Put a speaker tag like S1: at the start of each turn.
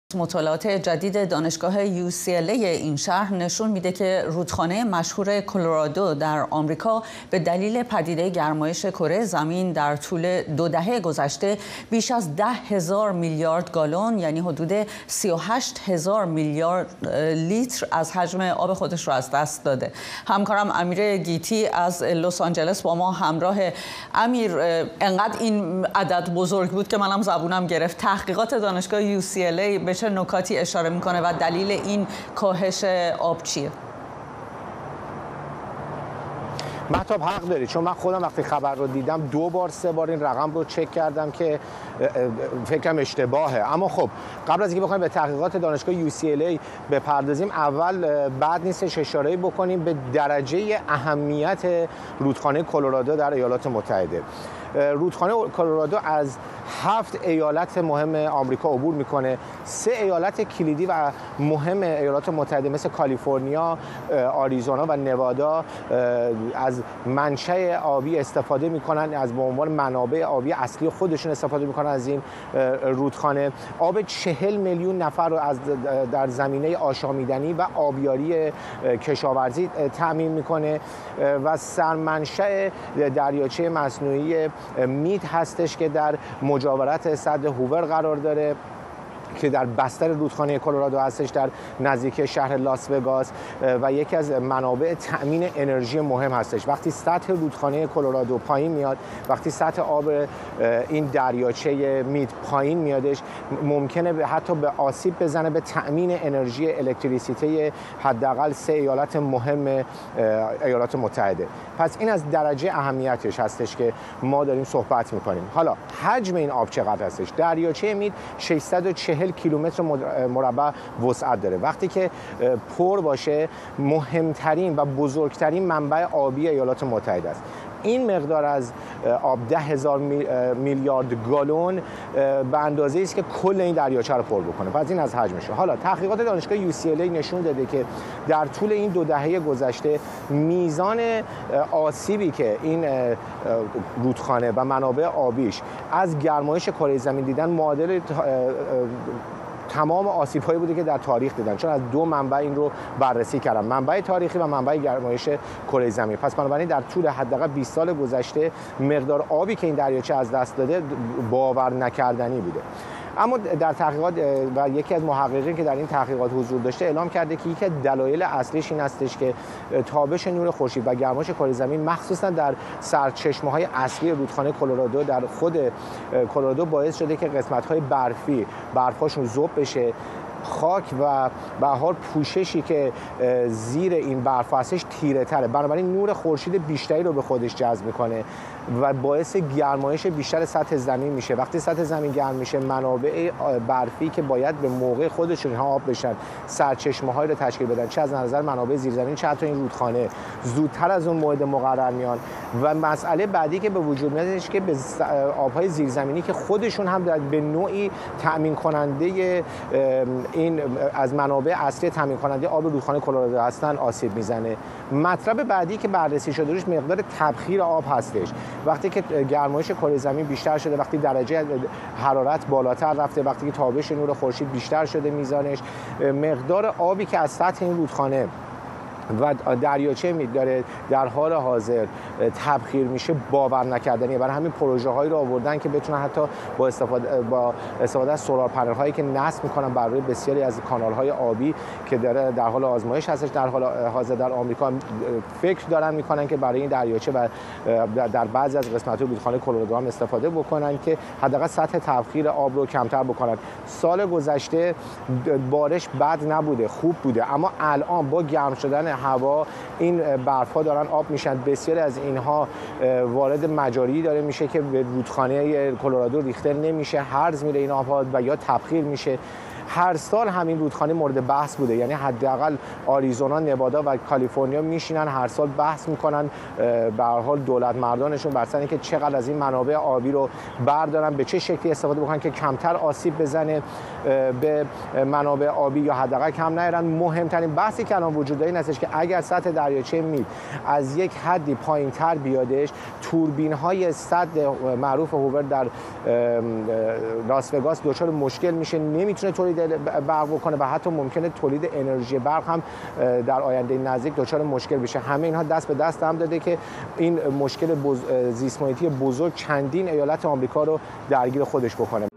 S1: مطالعات جدید دانشگاه UCLA این شهر نشون میده که رودخانه مشهور کلرادو در آمریکا به دلیل پدیده گرمایش کره زمین در طول 2 دهه گذشته بیش از 10,000 میلیارد گالن یعنی حدود 38,000 میلیارد لیتر از حجم آب خودش را از دست داده. همکارم امیر گیتی از لس آنجلس با ما همراه. امیر، انقدر این عدد بزرگ بود که منم زبونم گرفت. تحقیقات دانشگاه UCLA به چه نکاتی اشاره میکنه و دلیل این کاهش آب چیه؟
S2: مهتاب حق داری، چون من خودم وقتی خبر رو دیدم 2 بار 3 بار این رقم رو چک کردم که فکرم اشتباهه. اما خب قبل از اینکه بخوایم به تحقیقات دانشگاه UCLA بپردازیم، اول بعد نیستش اشاره بکنیم به درجه اهمیت رودخانه کلرادو در ایالات متحده. رودخانه کلرادو از 7 ایالت مهم آمریکا عبور میکنه. 3 ایالت کلیدی و مهم ایالات متحده مثل کالیفرنیا، آریزونا و نوادا از منشأ آبی استفاده میکنن، از به عنوان منابع آبی اصلی خودشون استفاده میکنن از این رودخانه. آب 40 میلیون نفر رو در زمینه آشامیدنی و آبیاری کشاورزی تأمین میکنه و سرمنشأ دریاچه مصنوعی مید هستش که در مجاورت سد هوور قرار داره که در بستر رودخانه کلرادو هستش، در نزدیکی شهر لاس وگاس و یکی از منابع تأمین انرژی مهم هستش. وقتی سطح رودخانه کلرادو پایین میاد، وقتی سطح آب این دریاچه مید پایین میادش، ممکنه حتی به آسیب بزنه به تأمین انرژی الکتریسیته حداقل 3 ایالت مهم ایالات متحده. پس این از درجه اهمیتش هستش که ما داریم صحبت میکنیم. حالا حجم این آب چقدر هستش؟ دریاچه مید 640 کیلومتر مربع وسعت داره. وقتی که پر باشه، مهمترین و بزرگترین منبع آبی ایالات متحده است. این مقدار از آب 10,000 میلیارد گالن به اندازه است که کل این دریاچه رو پر بکنه. پس این از حجمشه. حالا تحقیقات دانشگاه UCLA نشون داده که در طول این 2 دهه گذشته میزان آسیبی که این رودخانه و منابع آبیش از گرمایش کره زمین دیدن معادل تمام آسیب‌هایی بوده که در تاریخ دیدن، چون از 2 منبع این رو بررسی کردم، منبع تاریخی و منبع گرمایش کره زمین. پس بنابراین در طول حداقل 20 سال گذشته مقدار آبی که این دریاچه از دست داده باور نکردنی بوده. اما در تحقیقات و یکی از محققین که در این تحقیقات حضور داشته اعلام کرده که یکی از دلایل اصلیش این هستش که تابش نور خورشید و گرمایش کره زمین مخصوصا در سرچشمه‌های اصلی رودخانه کلرادو در خود کلرادو باعث شده که قسمت‌های برف‌هاشون ذوب بشه، خاک و به هر حال پوششی که زیر این برف هستش تیره تره، بنابراین نور خورشید بیشتری رو به خودش جذب میکنه و باعث گرمایش بیشتر سطح زمین میشه. وقتی سطح زمین گرم میشه، منابع برفی که باید به موقع خودشون آب بشن، سرچشمه‌هایی رو تشکیل بدن، چه از نظر منابع زیرزمینی چه حتی این رودخانه، زودتر از اون موعد مقرر میان. و مسئله بعدی که به وجود میادش که به آب‌های زیرزمینی که خودشون هم به نوعی تأمین کننده این از منابع اصلی تامین کننده آب رودخانه کلرادو هستن آسیب میزنه. مطلب بعدی که بررسی شده روش مقدار تبخیر آب هستش. وقتی که گرمایش کره زمین بیشتر شده، وقتی درجه حرارت بالاتر رفته، وقتی که تابش نور خورشید بیشتر شده میزانش، مقدار آبی که از سطح این رودخانه و دریاچه مید داره در حال حاضر تبخیر میشه باور نکردنیه. برای همین پروژه هایی رو آوردن که بتونن حتی با استفاده از سولار پنل هایی که نصب میکنن بر روی بسیاری از کانال های آبی که داره در حال آزمایش هستش در حال حاضر در آمریکا، فکر دارن میکنن که برای این دریاچه و در بعضی از قسمت های رودخانه کلرادو هم استفاده بکنن که حداقل سطح تبخیر آب رو کمتر بکنن. سال گذشته بارش بد نبوده، خوب بوده، اما الان با گرم شدن هوا این برف‌ها دارن آب میشن. بسیاری از اینها وارد مجاری داره میشه که به رودخانه کلرادو ریخته نمیشه، هرز میره این آب‌ها و یا تبخیر میشه. هر سال همین رودخانه مورد بحث بوده، یعنی حداقل آریزونا، نوادا و کالیفرنیا میشینن هر سال بحث میکنن به هر حال دولت مردانشون بر سر اینکه چقدر از این منابع آبی رو بردارن، به چه شکلی استفاده بکنن که کمتر آسیب بزنه به منابع آبی یا حداقل کم نیارن. مهمترین بحثی که الان وجود داره این هستش که که اگر سطح دریاچه میل از یک حدی پایینتر بیادش، توربین های سد معروف هوورد در لاس وگاس دچار مشکل میشه، نمیتونه تولید برق بکنه و حتی ممکنه تولید انرژی برق هم در آینده نزدیک دچار مشکل بشه. همه اینها دست به دست هم داده که این مشکل زیست محیطی بزرگ چندین ایالت آمریکا رو درگیر خودش بکنه.